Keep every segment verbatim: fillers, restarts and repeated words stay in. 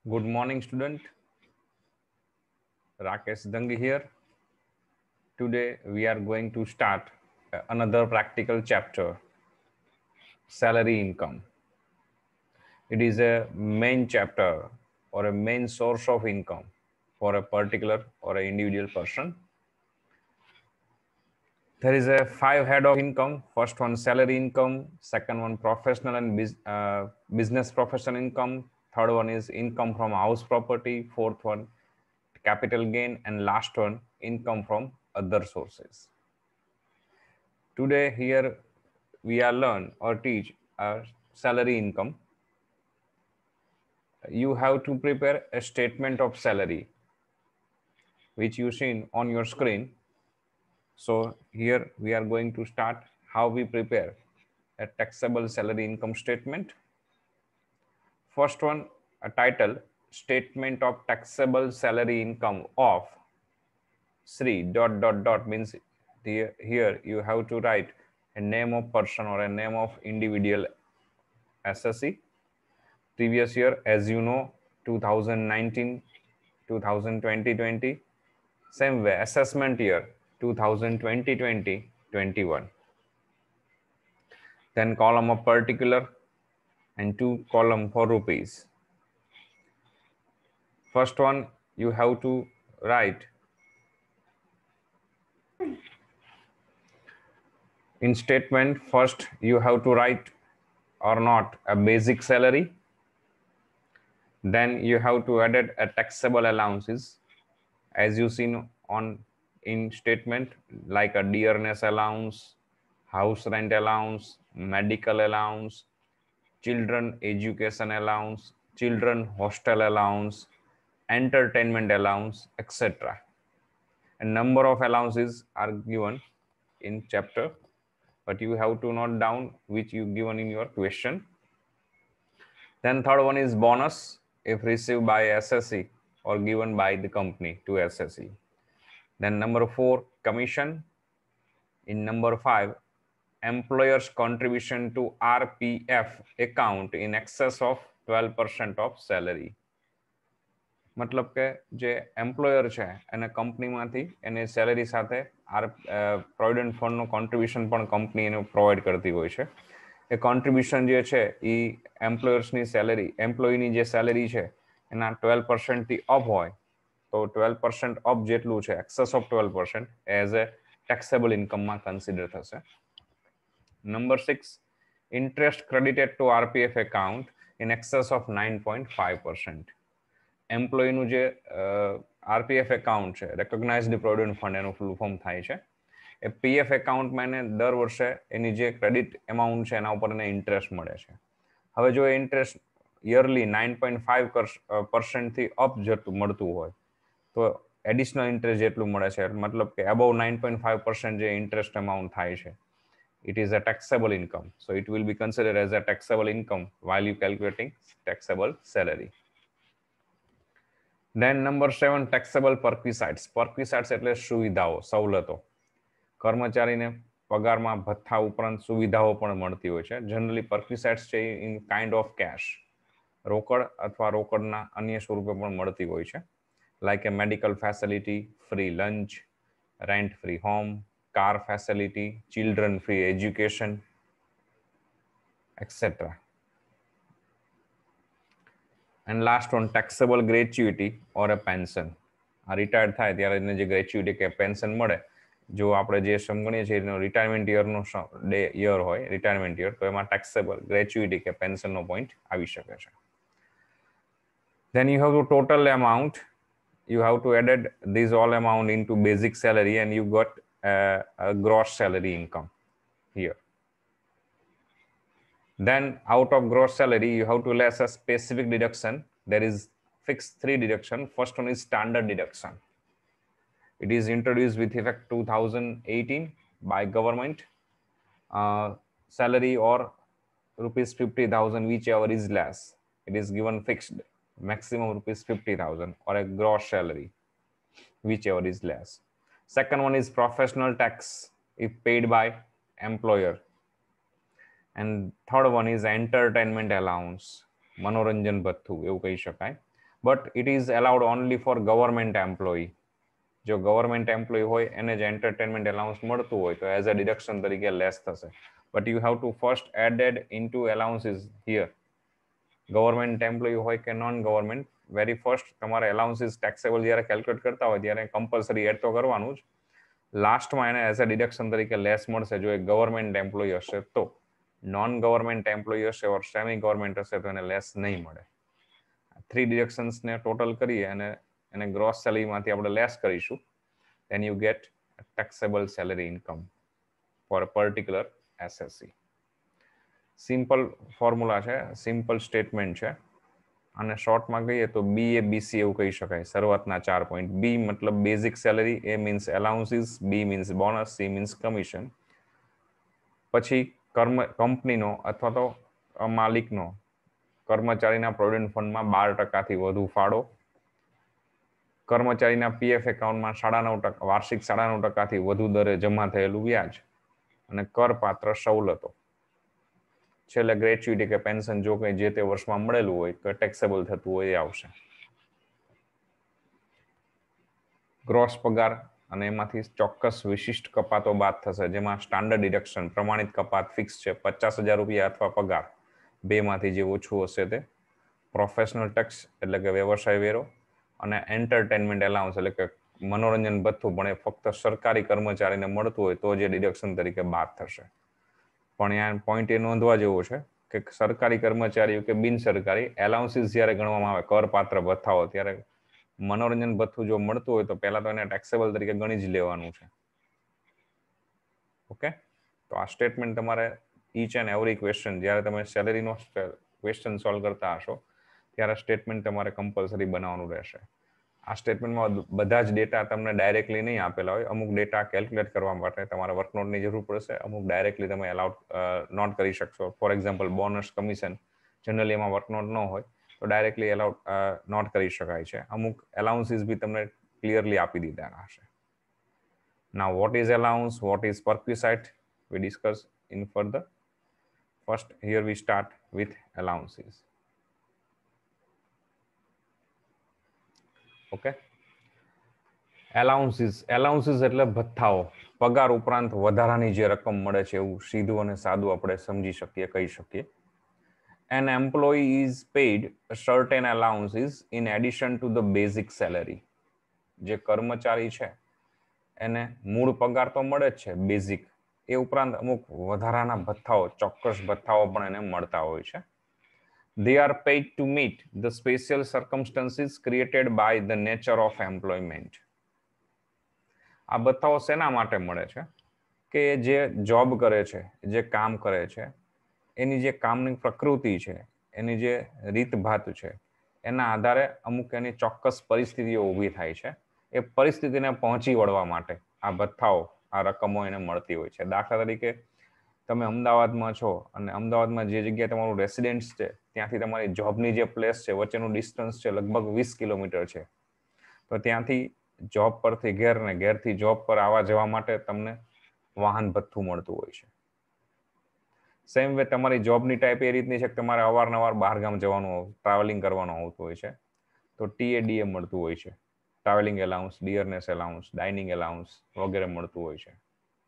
Good morning, student. Rakesh Dangi here. Today we are going to start another practical chapter, salary income. It is a main chapter or a main source of income for a particular or an individual person. There is a five head of income. First one, salary income. Second one, professional and uh, business professional income. Third one is income from house property. Fourth one, capital gain. And last one, income from other sources. Today here we are learn or teach our salary income. You have to prepare a statement of salary, which you seen on your screen. So here we are going to start how we prepare a taxable salary income statement. First one, a title, statement of taxable salary income of Sri dot dot dot means the, here you have to write a name of person or a name of individual S S C. Previous year, as you know, two thousand nineteen, two thousand twenty, same way assessment year two thousand twenty, twenty, twenty-one. Then column of particular and two column for rupees. First one, you have to write in statement. First you have to write or not a basic salary. Then you have to add a taxable allowances as you seen on in statement, like a dearness allowance, house rent allowance, medical allowance, children education allowance, children hostel allowance, entertainment allowance, et cetera. A number of allowances are given in chapter, but you have to note down which you given in your question. Then third one is bonus if received by S S C or given by the company to S S C. Then number four, commission. In number five, employer's contribution to R P F account in excess of twelve percent of salary. मतलब કે જે employer છે એને કંપનીમાંથી એની salary સાથે R provident ફંડનું contribution પણ કંપની એને પ્રોવાઈડ કરતી હોય છે. એ કોન્ટ્રીબ્યુશન જે છે એ એમ્પ્લોયર્સની સેલેરી એમ્પ્લોયની જે સેલેરી છે એના ટ્વેલ્વ પર્સન્ટથી અપ હોય તો ટ્વેલ્વ પર્સન્ટ અપ જેટલું છે excess of twelve percent as a taxable ઇન્કમમાં કન્સિડર થશે. Number six, interest credited to RPF account in excess of nine point five percent. એમ્પ્લોયનું જે આરપીએફ એકાઉન્ટ છે, રેકોગ્નાઇઝડ પ્રોવિડન્ટ ફંડ એનું ફૂલ ફોર્મ થાય છે, એ પીએફ એકાઉન્ટમાં એને દર વર્ષે એની જે ક્રેડિટ એમાઉન્ટ છે એના ઉપર એને ઇન્ટરેસ્ટ મળે છે. હવે જો એ interest yearly nine point five પર્સન્ટથી અપ જતું મળતું હોય તો એડિશનલ ઇન્ટરેસ્ટ જેટલું મળે છે, મતલબ કે above nine point five percent જે ઇન્ટરેસ્ટ અમાઉન્ટ થાય છે, it is a taxable income. So it will be considered as a taxable income while you calculating taxable salary. Then number seven, taxable perquisites. Perquisites એટલે સુવિધાઓ, સવલતો. કર્મચારીને પગારમાં ભથ્થા ઉપરાંત સુવિધાઓ પણ મળતી હોય છે. જનરલી perquisites છે ઇન કાઇન્ડ ઓફ કેશ, રોકડ અથવા રોકડના અન્ય સ્વરૂપે પણ મળતી હોય છે, like a medical facility, free lunch, rent free home, car facility, children free education, et cetera. And last one, taxable gratuity or a pension. આ રિટાયર્ડ થાય ત્યારે એને જે ગ્રેચ્યુટી કે પેન્શન મળે, જો આપણે જે સમગણીએ છીએ એનો રિટાયરમેન્ટ યરનો ડે યર હોય, રિટાયરમેન્ટ યર, તો એમાં ટેક્સેબલ ગ્રેચ્યુટી કે પેન્શનનો પોઈન્ટ આવી શકે છે. Then you have to total amount. You have to add these all amount into basic salary and you got uh, a gross salary income here. Then out of gross salary, you have to less a specific deduction. There is fixed three deduction. First one is standard deduction. It is introduced with effect two thousand eighteen by government. Uh, salary or rupees fifty thousand, whichever is less. It is given fixed maximum rupees fifty thousand or a gross salary, whichever is less. Second one is professional tax if paid by employer. And third one is entertainment allowance, મનોરંજન ભથ્થું એવું કહી શકાય. But it is allowed only for government employee. જો government employee હોય એને જે entertainment allowance મળતું હોય તો એઝ અ ડિડક્શન તરીકે લેસ થશે. But you have to first added into allowances here. Government employee હોય કે નોન ગવર્મેન્ટ, વેરી ફર્સ્ટ તમારે એલાઉન્સીસ ટેક્સેબલ જ્યારે કેલ્ક્યુલેટ કરતા હોય ત્યારે કમ્પલસરી એડ તો કરવાનું જ. લાસ્ટમાં એને એઝ અ ડિડક્શન તરીકે લેસ મળશે જો એ ગવર્મેન્ટ એમ્પ્લોયી હશે તો. નોન ગવર્મેન્ટ એમ્પ્લોયી હશે ઓર સેમી ગવર્મેન્ટ હશે તો એને લેસ નહીં મળે. થ્રી ડિડક્શન્સને ટોટલ કરીએ અને એને ગ્રોસ સેલરીમાંથી આપણે લેસ કરીશું, then you get a taxable salary income for a particular S S C. Simple formula છે, સિમ્પલ સ્ટેટમેન્ટ છે, અને શોર્ટમાં કહીએ તો બી એ બીસી એવું કહી શકાય. શરૂઆતના ચાર પોઈન્ટ. બી મતલબ basic salary, A means allowances, B means bonus, C means commission. પછી કર્મ કંપનીનો અથવા તો માલિકનો કર્મચારીના પ્રોવિડન્ટ ફંડમાં બાર ટકાથી વધુ ફાળો, કર્મચારીના પીએફ એકાઉન્ટમાં સાડા નવ ટકા વાર્ષિક સાડા નવ ટકાથી વધુ દરે જમા થયેલું વ્યાજ, અને કરપાત્ર સવલતો. છેલ્લે ગ્રેચ્યુટી કે પેન્શન જો કંઈ જે તે વર્ષમાં મળેલું હોય તો ટેક્સેબલ થતું હોય એ આવશે. ગ્રોસ પગાર અને એમાંથી ચોક્કસ વિશિષ્ટ કપાતો બાદ થશે, જેમાં સ્ટાન્ડર્ડ ડિડક્શન પ્રમાણિત કપાત ફિક્સ છે પચાસ હજાર રૂપિયા અથવા પગાર, બેમાંથી જે ઓછું હશે તે. પ્રોફેશનલ ટેક્સ એટલે કે વ્યવસાય વેરો, અને એન્ટરટેનમેન્ટ એલાઉન્સ એટલે કે મનોરંજન ભથ્થું પણ એ ફક્ત સરકારી કર્મચારીને મળતું હોય તો જે ડિડક્શન તરીકે બાદ થશે. પણ અહીંયા પોઈન્ટ એ નોંધવા જેવો છે કે સરકારી કર્મચારીઓ કે બિન સરકારી એલાઉન્સીસ જ્યારે ગણવામાં આવે કરપાત્ર ભથ્થાઓ, ત્યારે મનોરંજન ભથ્થું જો મળતું હોય તો પહેલા તો એને ટેક્સેબલ તરીકે ગણી જ લેવાનું છે. ઓકે, તો આ સ્ટેટમેન્ટ તમારે ઈચ એન્ડ એવરી ક્વેશ્ચન જ્યારે તમે સેલેરીનો ક્વેશ્ચન સોલ્વ કરતા હશો ત્યારે સ્ટેટમેન્ટ તમારે કમ્પલસરી બનાવવાનું રહેશે. આ સ્ટેટમેન્ટમાં બધા જ ડેટા તમને ડાયરેક્ટલી નહીં આપેલા હોય, અમુક ડેટા કેલ્ક્યુલેટ કરવા માટે તમારે વર્કનોટની જરૂર પડશે, અમુક ડાયરેક્ટલી તમે અલાઉડ નોટ કરી શકશો. For example bonus, commission, generally એમાં વર્કનોટ ન હોય તો ડાયરેક્ટલી એલાઉડ નોટ કરી શકાય છે. અમુક એલાઉન્સીસ બી તમને ક્લિયરલી આપી દીધા હશે. Now what is allowance, what is perquisite, we discuss in further. First here we start with allowances. Okay, allowances allowances એટલે ભથ્થાઓ, પગાર ઉપરાંત વધારાની જે રકમ મળે છે એવું સીધું અને સાદું આપણે સમજી શકીએ, કહી શકીએ. An employee is paid certain allowances in addition to the basic salary. જે કર્મચારી છે એને મૂળ પગાર તો મળે જ છે બેઝિક, એ ઉપરાંત અમુક વધારાના ભથ્થાઓ, ચોક્કસ ભથ્થાઓ પણ એને મળતા હોય છે. They are paid to meet the special circumstances created by the nature of employment. આ ભથ્થાઓ શેના માટે મળે છે કે જે જોબ કરે છે, જે કામ કરે છે, એની જે કામની પ્રકૃતિ છે, એની જે રીતભાત છે, એના આધારે અમુક એની ચોક્કસ પરિસ્થિતિઓ ઊભી થાય છે. એ પરિસ્થિતિને પહોંચી વળવા માટે આ ભથ્થાઓ, આ રકમો એને મળતી હોય છે. દાખલા તરીકે તમે અમદાવાદમાં છો અને અમદાવાદમાં જે જગ્યાએ તમારું રેસિડેન્સ છે ત્યાંથી તમારી જોબની જે પ્લેસ છે વચ્ચેનું ડિસ્ટન્સ છે લગભગ વીસ કિલોમીટર છે, તો ત્યાંથી જોબ પરથી ઘેર ને ઘેરથી જોબ પર આવવા જવા માટે તમને વાહન ભથ્થું મળતું હોય છે. સેમ વે તમારી જોબની ટાઈપ એ રીતની છે કે તમારે અવારનવાર બહારગામ જવાનું, ટ્રાવેલિંગ કરવાનું આવતું હોય છે, તો ટીએડીએ મળતું હોય છે. Travelling allowance, dearness allowance, dining allowance વગેરે મળતું હોય છે.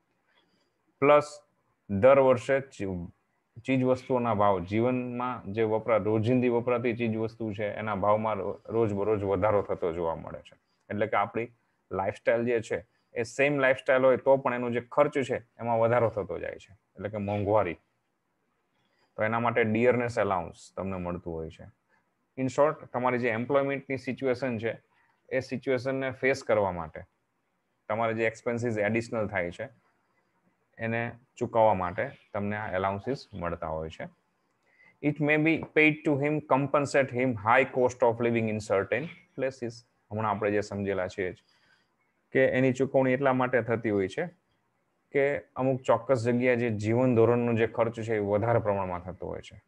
પ્લસ દર વર્ષે ચીજ વસ્તુઓના ભાવ, જીવનમાં જે વપરા રોજિંદી વપરાતી ચીજ વસ્તુ છે એના ભાવમાં રોજ બરોજ વધારો થતો જોવા મળે છે. એટલે કે આપણી લાઈફસ્ટાઈલ જે છે એ સેમ લાઈફસ્ટાઈલ હોય તો પણ એનો જે ખર્ચ છે એમાં વધારો થતો જાય છે, એટલે કે મોંઘવારી. તો એના માટે ડિયરનેસ એલાઉન્સ તમને મળતું હોય છે. ઇન શોર્ટ, તમારી જે એમ્પ્લોયમેન્ટની સિચ્યુએશન છે એ સિચ્યુએશનને ફેસ કરવા માટે તમારે જે એક્સપેન્સીસ એડિશનલ થાય છે એને ચૂકવવા માટે તમને આ એલાઉન્સીસ મળતા હોય છે. It may be paid to him, compensate him high cost of living in certain places. હમણાં આપણે જે સમજેલા છે કે એની ચૂકવણી એટલા માટે થતી હોય છે કે અમુક ચોક્કસ જગ્યાએ જે જીવન ધોરણનો જે ખર્ચ છે એ વધારે પ્રમાણમાં થતો હોય છે,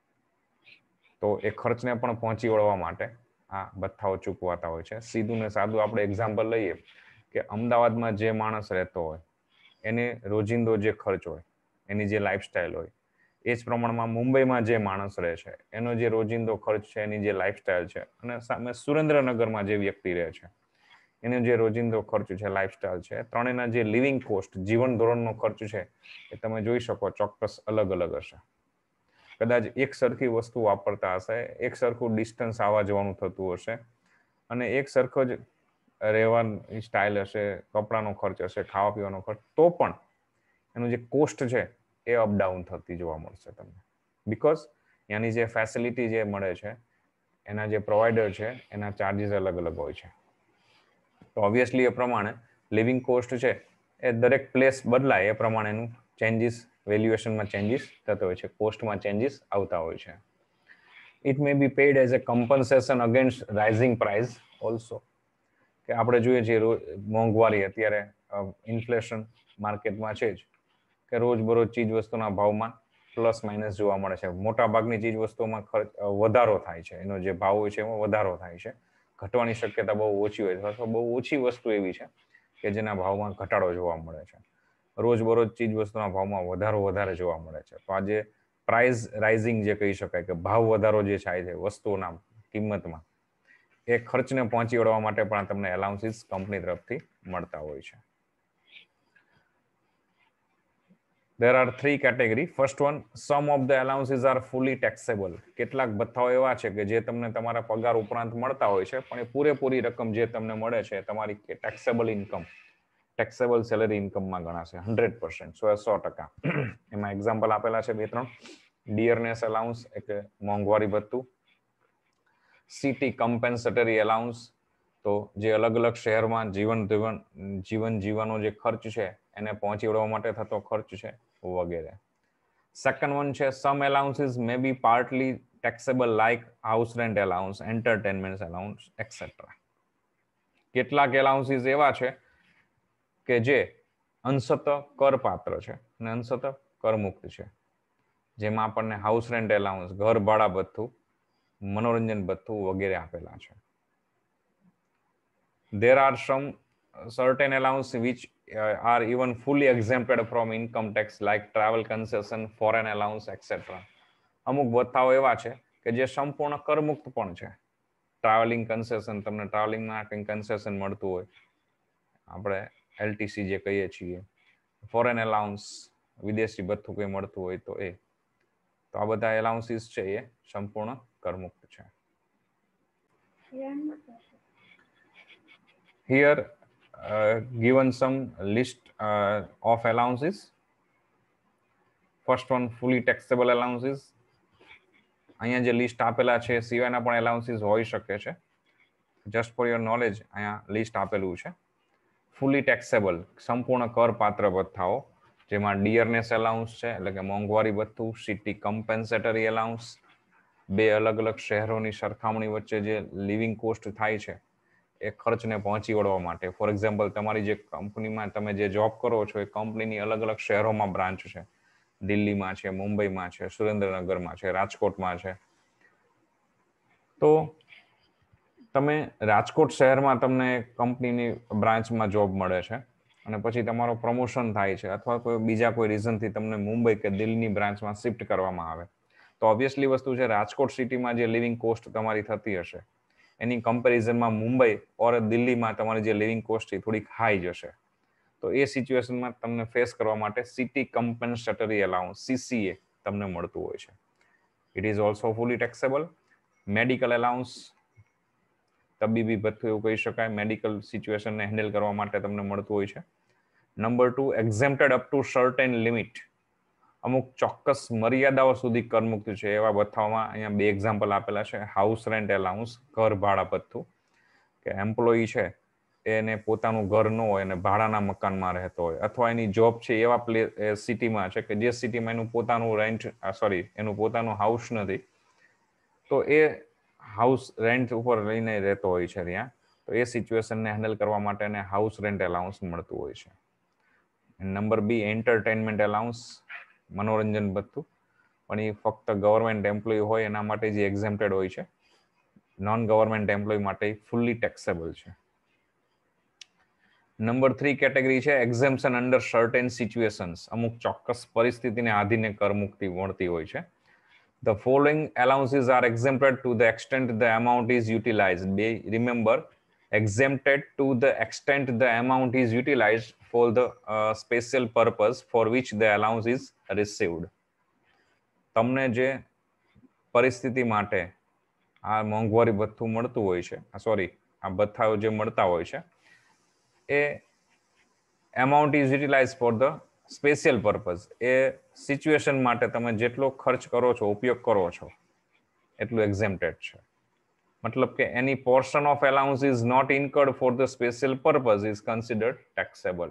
તો એ ખર્ચને પણ પહોંચી વળવા માટે આ ભથ્થાઓ ચૂકવાતા હોય છે. સીધું ને સાદું આપણે એક્ઝામ્પલ લઈએ કે અમદાવાદમાં જે માણસ રહેતો હોય એને રોજિંદો જે ખર્ચ હોય, એની જે લાઈફસ્ટાઈલ હોય, એ જ પ્રમાણમાં મુંબઈમાં જે માણસ રહે છે એનો જે રોજિંદો ખર્ચ છે, એની જે લાઈફસ્ટાઈલ છે, અને સામે સુરેન્દ્રનગરમાં જે વ્યક્તિ રહે છે એનો જે રોજિંદો ખર્ચ છે, લાઈફસ્ટાઈલ છે, ત્રણેયના જે લિવિંગ કોસ્ટ, જીવન ધોરણનો ખર્ચ છે, એ તમે જોઈ શકો ચોક્કસ અલગ અલગ હશે. કદાચ એક સરખી વસ્તુ વાપરતા હશે, એક સરખું ડિસ્ટન્સ આવવા જવાનું થતું હશે, અને એક સરખો જ રહેવાની સ્ટાઇલ હશે, કપડાનો ખર્ચ હશે, ખાવા પીવાનો ખર્ચ, તો પણ એનું જે કોસ્ટ છે એ અપડાઉન થતી જોવા મળશે તમને. બીકોઝ એની જે ફેસિલિટી જે મળે છે, એના જે પ્રોવાઈડર છે, એના ચાર્જીસ અલગ અલગ હોય છે. તો ઓબ્વિયસલી એ પ્રમાણે લિવિંગ કોસ્ટ છે એ દરેક પ્લેસ બદલાય એ પ્રમાણેનું ચેન્જીસ, વેલ્યુએશનમાં ચેન્જીસ થતો હોય છે, કોસ્ટમાં ચેન્જીસ આવતા હોય છે. It may be paid as a compensation against rising price also, કે આપણે જોઈએ છીએ મોંઘવારી અત્યારે ઇન્ફ્લેશન માર્કેટમાં છે જ, કે રોજ બરોજ ચીજ વસ્તુના ભાવમાં પ્લસ માઇનસ જોવા મળે છે. મોટા ભાગની ચીજ વસ્તુઓમાં ખર્ચ વધારો થાય છે, એનો જે ભાવ હોય છે એમાં વધારો થાય છે. ઘટવાની શક્યતા બહુ ઓછી હોય છે, અથવા બહુ ઓછી વસ્તુ એવી છે કે જેના ભાવમાં ઘટાડો જોવા મળે છે. રોજ બરોજ ચીજ વસ્તુના ભાવમાં વધારો વધારે જોવા મળે છે. તો આજે પ્રાઇસ રાઇઝિંગ જે કહી શકાય, કે ભાવ વધારો જે થાય છે વસ્તુઓના કિંમતમાં, એ ખર્ચને પહોંચી વળવા માટે પણ તમને એલાઉન્સીસ કંપની તરફથી મળતા હોય છે. There are three category. First one, some of the allowances are fully taxable. કેટલાક ભથ્થાઓ એવા છે કે જે તમને તમારા પગાર ઉપરાંત મળતા હોય છે, પણ એ પૂરેપૂરી રકમ જે તમને મળે છે તમારી ટેક્સેબલ ઇન્કમ, ટેક્સેબલ સેલરી ઇન્કમમાં ગણાશે હંડ્રેડ પર્સન્ટ, સો સો ટકા. એમાં એક્ઝામ્પલ આપેલા છે બે ત્રણ. ડિયરનેસ અલાઉન્સ એટલે મોંઘવારી ભથ્થું, સિટી કમ્પેન્સેટરી અલાઉન્સ, તો જે અલગ અલગ શહેરમાં જીવન જીવન જીવન જીવવાનો જે ખર્ચ છે એને પહોંચી વળવા માટે થતો ખર્ચ છે, વગેરે. સેકન્ડ વન છે some allowances may be partly taxable like house rent allowance, entertainment allowance, et cetera. કેટલાક એલાઉન્સીસ એવા છે કે જે અંશત કરપાત્ર છે અને અંશત કરમુક્ત છે, જેમાં આપણને હાઉસ રેન્ટ એલાઉન્સ, ઘર ભાડા ભથ્થું, મનોરંજન ભથ્થું વગેરે આપેલા છે. There are some certain allowances which uh, are even fully exempted from income tax like travel concession, foreign allowance, et cetera. અમુક ભથ્થાઓ એવા છે કે જે સંપૂર્ણ કરમુક્ત પણ છે. ટ્રાવેલિંગ કન્સેશન, તમને ટ્રાવેલિંગમાં કંઈ કન્સેશન મળતું હોય, આપણે એલટીસી જે કહીએ છીએ, ફોરેન એલાઉન્સ, વિદેશી ભથ્થું કંઈ મળતું હોય તો એ. તો આ બધા એલાઉન્સીસ છે એ સંપૂર્ણ કરમુક્ત છે. Here uh, given some list uh, of allowances. First one, fully taxable allowances. અહીંયા જે લિસ્ટ આપેલા છે સિવાયના પણ એલાઉન્સીસ હોઈ શકે છે. જસ્ટ ફોર યોર નોલેજ અહીંયા લિસ્ટ આપેલું છે. ફૂલી ટેક્સેબલ, સંપૂર્ણ કરપાત્ર ભથ્થાઓ, જેમાં ડિયરનેસ એલાઉન્સ છે એટલે કે મોંઘવારી ભથ્થું, સિટી કમ્પેન્સેટરી એલાઉન્સ, બે અલગ અલગ શહેરોની સરખામણી વચ્ચે જે લિવિંગ કોસ્ટ થાય છે એ ખર્ચને પહોંચી વળવા માટે. ફોર એક્ઝામ્પલ, તમારી જે કંપનીમાં તમે જે જોબ કરો છો એ કંપનીની અલગ અલગ શહેરોમાં બ્રાન્ચ છે, દિલ્હીમાં છે, મુંબઈમાં છે, સુરેન્દ્રનગરમાં છે, રાજકોટમાં છે. તો તમે રાજકોટ શહેરમાં તમને કંપનીની બ્રાન્ચમાં જોબ મળે છે અને પછી તમારો પ્રમોશન થાય છે, અથવા કોઈ બીજા કોઈ રીઝનથી તમને મુંબઈ કે દિલ્હીની બ્રાન્ચમાં શિફ્ટ કરવામાં આવે, તો ઓબ્વિયસલી વસ્તુ છે રાજકોટ સિટીમાં જે લિવિંગ કોસ્ટ તમારી થતી હશે એની કમ્પેરિઝનમાં મુંબઈ ઓર દિલ્હીમાં તમારી જે લિવિંગ કોસ્ટ છે થોડીક હાઈ જશે. તો એ સિચ્યુએશનમાં તમને ફેસ કરવા માટે સિટી કમ્પેન્સેટરી એલાઉન્સ, સીસીએ, તમને મળતું હોય છે. It is also fully taxable. Medical allowance, તબીબી ભથ્થું એવું કહી શકાય, મેડિકલ સિચ્યુએશનને હેન્ડલ કરવા માટે તમને મળતું હોય છે. Number two, exempted up to certain limit, અમુક ચોક્કસ મર્યાદાઓ સુધી કરમુક્ત છે એવા ભથ્થાઓમાં અહીંયા બે એક્ઝામ્પલ આપેલા છે. હાઉસ રેન્ટ એલાઉન્સ, ઘર ભાડા ભથ્થું, કે એમ્પ્લોયી છે એને પોતાનું ઘર ન હોય અને ભાડાના મકાનમાં રહેતો હોય, અથવા એની જોબ છે એવા પ્લે સિટીમાં છે કે જે સિટીમાં એનું પોતાનું રેન્ટ સોરી એનું પોતાનું હાઉસ નથી, તો એ હાઉસ રેન્ટ ઉપર લઈને રહેતો હોય છે ત્યાં, તો એ સિચ્યુએશનને હેન્ડલ કરવા માટે એને હાઉસ રેન્ટ એલાઉન્સ મળતું હોય છે. નંબર બી, એન્ટરટેનમેન્ટ એલાઉન્સ, મનોરંજન ભથ્થું, પણ એ ફક્ત ગવર્મેન્ટ એમ્પ્લોય હોય એના માટે જે એક્ઝેમ્પ્ટેડ હોય છે, નોન ગવર્મેન્ટ એમ્પ્લોય માટે ફુલ્લી ટેક્સેબલ છે. નંબર થ્રી કેટેગરી છે એક્ઝેમ્પશન અંડર સર્ટેન સિચ્યુએશન્સ. અમુક ચોક્કસ પરિસ્થિતિને આધીને કરમુક્તિ મળતી હોય છે. The following allowances are exempted to the extent the amount is utilized. Be remember, exempted to the extent the amount is utilized for the uh, special purpose for which the allowance is received. તમને જે પરિસ્થિતિ માટે આ મોંઘવારી ભથ્થું મળતું હોય છે, sorry આ ભથ્થાઓ જે મળતા હોય છે એ amount is utilise for the special purpose. એ સિચ્યુએશન માટે તમે જેટલો ખર્ચ કરો છો, ઉપયોગ કરો છો, એટલું એક્ઝેમ્પ્ટેડ છે. મતલબ કે એની portion of allowance is not incurred for the special purpose is considered taxable.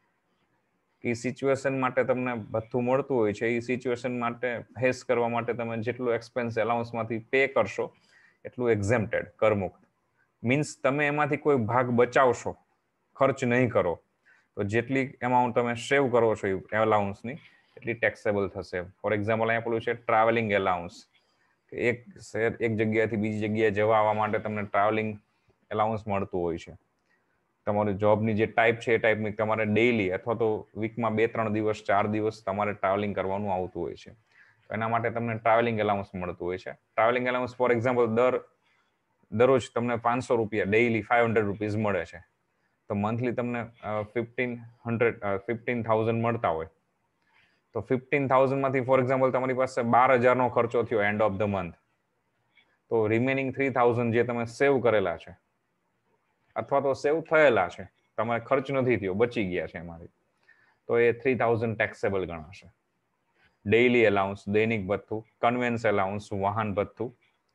એ સિચ્યુએશન માટે તમને ભથ્થું મળતું હોય છે, એ સિચ્યુએશન માટે ફેસ કરવા માટે તમે જેટલું એક્સપેન્સ એલાઉન્સમાંથી પે કરશો એટલું એક્ઝેમ્પ્ટેડ, કરમુક્ત. મીન્સ તમે એમાંથી કોઈ ભાગ બચાવશો, ખર્ચ નહીં કરો, તો જેટલી એમાઉન્ટ તમે સેવ કરો છો એલાઉન્સની એટલી ટેક્સેબલ થશે. ફોર એક્ઝામ્પલ અહીંયા પેલું છે ટ્રાવેલિંગ એલાઉન્સ. એક શહેર એક જગ્યાએથી બીજી જગ્યાએ જવા આવવા માટે તમને ટ્રાવેલિંગ એલાઉન્સ મળતું હોય છે. તમારી જોબની જે ટાઈપ છે એ ટાઈપની તમારે ડેઈલી અથવા તો વીકમાં બે ત્રણ દિવસ ચાર દિવસ તમારે ટ્રાવેલિંગ કરવાનું આવતું હોય છે. તો એના માટે તમને ટ્રાવેલિંગ એલાઉન્સ મળતું હોય છે. ટ્રાવેલિંગ એલાઉન્સ ફોર એક્ઝામ્પલ દર દરરોજ તમને પાંચસો રૂપિયા ડેઈલી ફાઈવ હંડ્રેડ રૂપીઝ મળે છે. તો મંથલી તમને ફિફ્ટીન હંડ્રેડ ફિફ્ટીન થાઉઝન્ડ મળતા હોય, તો ફિફ્ટીન થાઉઝન્ડમાંથી ફોર એક્ઝામ્પલ તમારી પાસે બાર હજારનો ખર્ચો થયો એન્ડ ઓફ ધ મંથ, તો રિમેનિંગ થ્રી થાઉઝન્ડ જે તમે સેવ કરેલા છે અથવા તો સેવ થયેલા છે, તમારે ખર્ચ નથી થયો, બચી ગયા છે એમાંથી, તો એ થ્રી થાઉઝન્ડ ટેક્સેબલ ગણાશે. ડેઇલી એલાઉન્સ, દૈનિક ભથ્થું, કન્વેન્સ એલાઉન્સ, વાહન ભથ્થું,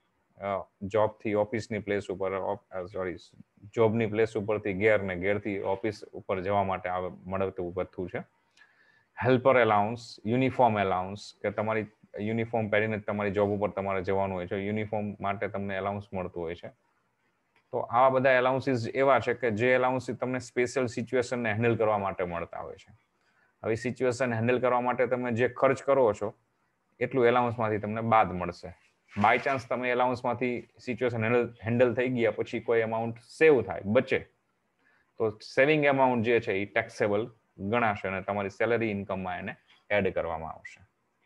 જોબથી ઓફિસની પ્લેસ ઉપર, સોરી જોબની પ્લેસ ઉપરથી ઘેર ને ઘેરથી ઓફિસ ઉપર જવા માટે આવે મળતું ભથ્થું છે. હેલ્પર એલાઉન્સ, યુનિફોર્મ એલાઉન્સ, કે તમારી યુનિફોર્મ પહેરીને તમારી જોબ ઉપર તમારે જવાનું હોય છે, યુનિફોર્મ માટે તમને એલાઉન્સ મળતું હોય છે. તો આવા બધા એલાઉન્સીસ એવા છે કે જે એલાઉન્સ તમને સ્પેશિયલ સિચ્યુએશનને હેન્ડલ કરવા માટે મળતા હોય છે. આવી સિચ્યુએશન હેન્ડલ કરવા માટે તમે જે ખર્ચ કરો છો એટલું એલાઉન્સમાંથી તમને બાદ મળશે. બાય ચાન્સ તમે એલાઉન્સમાંથી સિચ્યુએશન હેન્ડલ થઈ ગયા પછી કોઈ એમાઉન્ટ સેવ થાય, બચે, તો સેવિંગ એમાઉન્ટ જે છે એ ટેક્સેબલ ગણાશે અને તમારી સેલરી ઇન્કમમાં એને એડ કરવામાં આવશે.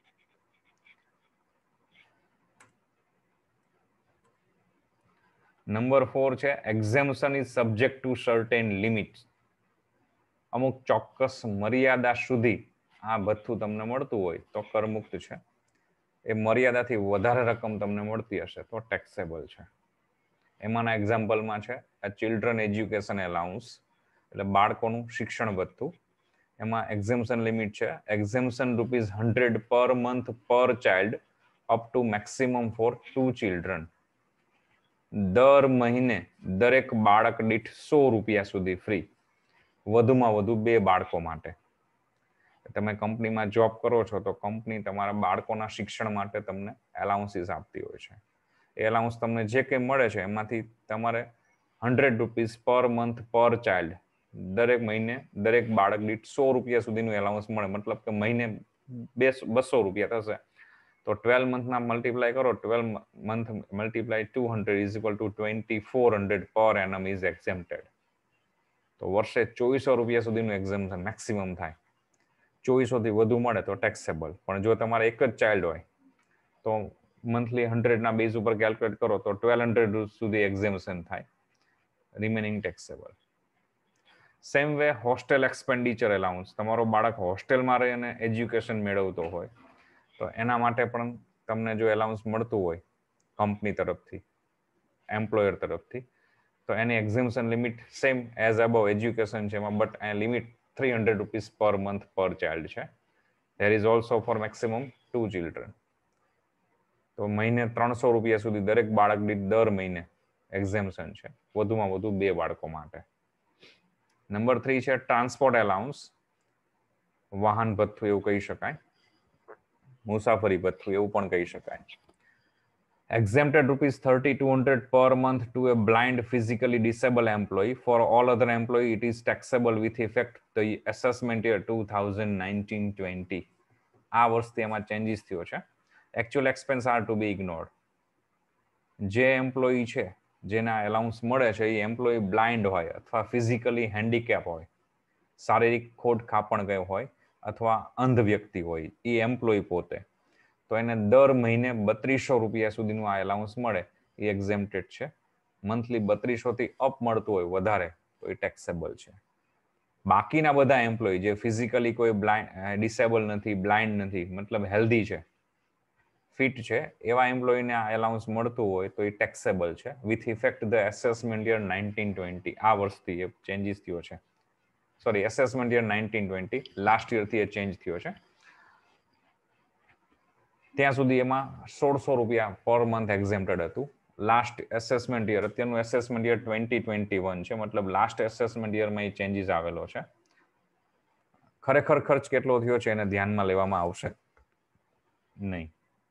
નંબર ફોર છે exemption is subject to certain limits. અમુક ચોક્કસ મર્યાદા સુધી આ ભથ્થું તમને મળતું હોય તો કરમુક્ત છે. એ મર્યાદાથી વધારે રકમ તમને મળતી હશે તો ટેક્સેબલ છે. એમાંના એક્ઝામ્પલમાં છે ચિલ્ડ્રન એજ્યુકેશન એલાઉન્સ, એટલે બાળકોનું શિક્ષણ ભથ્થું. એમાં એક્ઝેમ્પશન લિમિટ છે exemption rupees hundred per month per child up to maximum for two children. દર મહિને દરેક બાળક દીઠ સો રૂપિયા સુધી ફ્રી, વધુમાં વધુ બે બાળકો માટે. તમે કંપનીમાં જોબ કરો છો તો કંપની તમારા બાળકોના શિક્ષણ માટે તમને એલાઉન્સીસ આપતી હોય છે. એ એલાઉન્સ તમને જે કંઈ મળે છે એમાંથી તમારે hundred rupees per month per child, દરેક મહિને દરેક બાળક દીઠ સો રૂપિયા સુધીનું એલાઉન્સ મળે. મતલબ કે મહિને બે બસો રૂપિયા થશે, તો ટ્વેલ્વ મંથના મલ્ટીપ્લાય કરો, twelve month multiply two hundred is equal to twenty four hundred per annum is exempted. તો વર્ષે ચોવીસો રૂપિયા સુધીનું એક્ઝેમ્પશન મેક્સિમમ થાય. ચોવીસો થી વધુ મળે તો ટેક્સેબલ. પણ જો તમારે એક જ ચાઇલ્ડ હોય તો મંથલી હંડ્રેડના બેઝ ઉપર કેલ્ક્યુલેટ કરો તો ટ્વેલ્વ હંડ્રેડ સુધી એક્ઝેમ્પશન થાય, remaining taxable. Same way hostel expenditure allowance, તમારો બાળક હોસ્ટેલમાં રહીને એજ્યુકેશન મેળવતો હોય તો એના માટે પણ તમને જો એલાઉન્સ મળતું હોય કંપની તરફથી, એમ્પ્લોયર તરફથી, તો એની exemption limit same as above education છે એમાં, બટ અહીંયા limit three hundred rupees per month per child છે. There is also for maximum two children. તો મહિને ત્રણસો રૂપિયા સુધી દરેક બાળક દીઠ દર મહિને એક્ઝેમ્પશન છે, વધુમાં વધુ બે બાળકો માટે. નંબર થ્રી છે ટ્રાન્સપોર્ટ એલાઉન્સ, વાહન ભથ્થું એવું કહી શકાય, મુસાફરી ભથ્થું એવું પણ કહી શકાય. Exempted rupees thirty-two hundred per month to a blind physically disabled employee. For all other employee it is taxable with effect the assessment year two thousand nineteen twenty. આ વર્ષથી એમાં ચેન્જીસ થયો છે. Actual expense are to be ignored. જે employee છે જેના allowance મળે છે એ એમ્પ્લોય બ્લાઇન્ડ હોય અથવા ફિઝિકલી હેન્ડીકેપ હોય, શારીરિક ખોટ ખાપણ ગયો હોય અથવા અંધ વ્યક્તિ હોય, એ એમ્પ્લોય પોતે, તો એને દર મહિને બત્રીસો રૂપિયા સુધીનું આ એલાઉન્સ મળે એ એક્ઝેમ્પ્ટેડ છે. મંથલી બત્રીસો થી અપ મળતું હોય વધારે તો એ ટેક્સેબલ છે. બાકીના બધા એમ્પ્લોય જે ફિઝિકલી કોઈ બ્લાઇન્ડ ડિસેબલ નથી, બ્લાઇન્ડ નથી, મતલબ હેલ્ધી છે, ફિટ છે, એવા એમ્પ્લોયને આ એલાઉન્સ મળતું હોય તો એ ટેક્સેબલ છે with effect the assessment year nineteen twenty. આ વર્ષથી એ ચેન્જીસ થયો છે. Sorry, assessment year nineteen twenty, last યરથી એ ચેન્જ થયો છે. ત્યાં સુધી એમાં સોળસો રૂપિયા પર મંથ એક્ઝેમ્પ્ટેડ હતું. લાસ્ટ એસેસમેન્ટ યર, અત્યારનું assessment year twenty twenty one છે, મતલબ લાસ્ટ એસેસમેન્ટ યરમાં એ ચેન્જીસ આવેલો છે. ખરેખર ખર્ચ કેટલો થયો છે એને ધ્યાનમાં લેવામાં આવશે નહીં.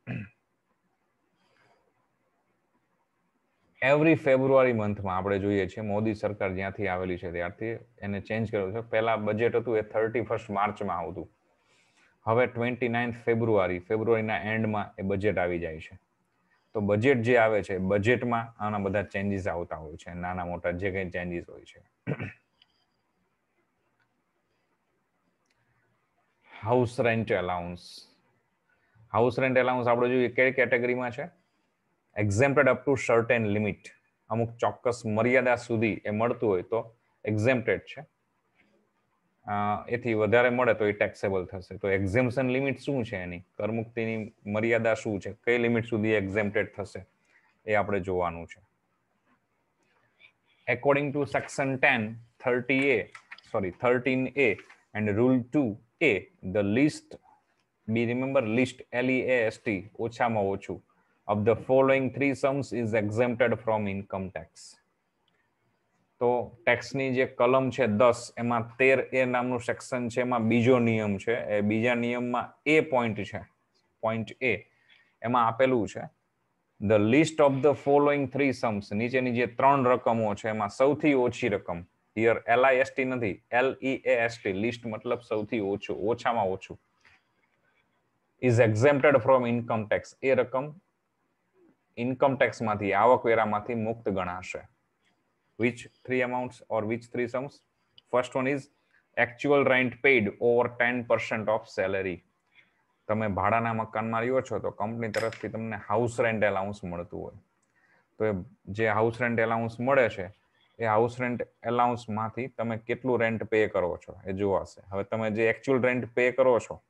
એવરી ફેબ્રુઆરી મંથમાં આપણે જોઈએ છીએ મોદી સરકાર જ્યાંથી આવેલી છે ત્યારથી એને ચેન્જ કર્યું છે. પહેલા બજેટ હતું એ થર્ટી ફર્સ્ટ માર્ચમાં આવતું, હવે ટ્વેન્ટી નાઇન્થ ફેબ્રુઆરી ફેબ્રુઆરીના એન્ડમાં એ બજેટ આવી જાય છે. તો બજેટ જે આવે છે, બજેટમાં આના બધા ચેન્જીસ આવતા હોય છે, નાના મોટા જે કંઈ ચેન્જીસ હોય છે. House rent allowance. House rent allowance આપણે જોઈએ કઈ કેટેગરીમાં છે? Exempted up to certain limit. અમુક ચોક્કસ મર્યાદા સુધી એ મળતું હોય તો એક્ઝેમ્પ્ટેડ છે. એથી વધારે મળે તો એ ટેક્સેબલ થશે. તો એક્ઝેમ્પશન લિમિટ શું છે એની? કરમુક્તિની મર્યાદા શું છે? કઈ લિમિટ સુધી એક્ઝેમ્પ્ટેડ થશે એ આપણે જોવાનું છે. According to section ten thirty A sorry thirteen A and rule two A the least be remember least L E A S T ઓછામાં ઓછું of the following three sums is exempted from income tax. તો ટેક્સની જે કલમ છે દસ એમાં તેર એ નામનું સેક્શન છે, એમાં બીજો નિયમ છે. એ બીજા નિયમમાં એ પોઈન્ટ છે, પોઈન્ટ એ એમાં આપેલું છે the least of the following three sums, નીચેની જે ત્રણ રકમો છે એમાં સૌથી ઓછી રકમ, here L I S T નથી, L E A S T, least મતલબ સૌથી ઓછું, ઓછામાં ઓછું, is exempted from income tax. એ રકમ ઇન્કમ ટેક્સમાંથી, આવકવેરામાંથી મુક્ત ગણાશે. which three amounts or which three sums? First one is actual rent paid over ten percent of salary. તમે ભાડાના મકાનમાં રહ્યો છો તો કંપની તરફથી તમને હાઉસ રેન્ટ એલાઉન્સ મળતું હોય, તો જે હાઉસ રેન્ટ એલાઉન્સ મળે છે એ હાઉસ રેન્ટ એલાઉન્સમાંથી તમે કેટલું રેન્ટ પે કરો છો એ જોવાશે. હવે તમે જે એકચ્યુઅલ રેન્ટ પે કરો છો,